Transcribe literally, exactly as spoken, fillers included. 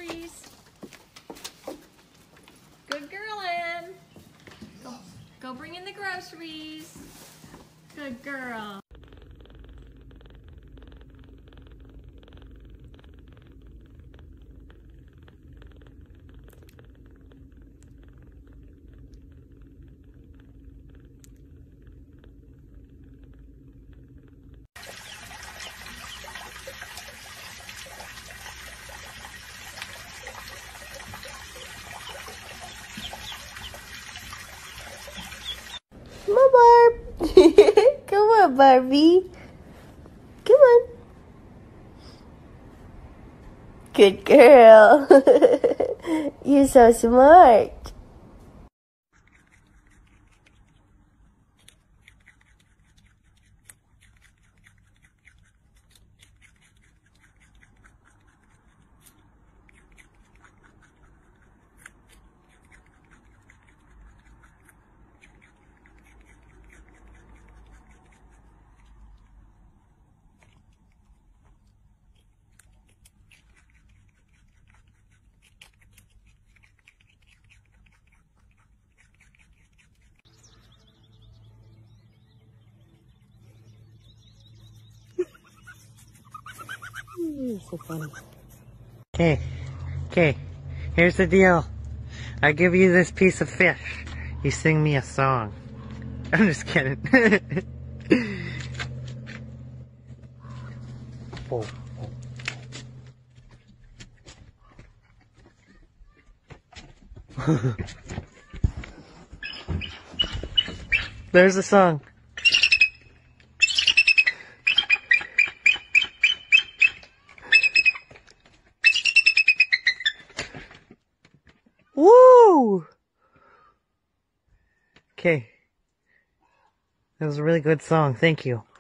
groceries. Good girl, Ann. Go, go bring in the groceries. Good girl. Come on, Barb. Come on, Barbie. Come on. Good girl. You're so smart. You're so funny. Okay, okay, here's the deal. I give you this piece of fish. You sing me a song. I'm just kidding. Oh, oh. There's the song. Woo! Okay. That was a really good song. Thank you.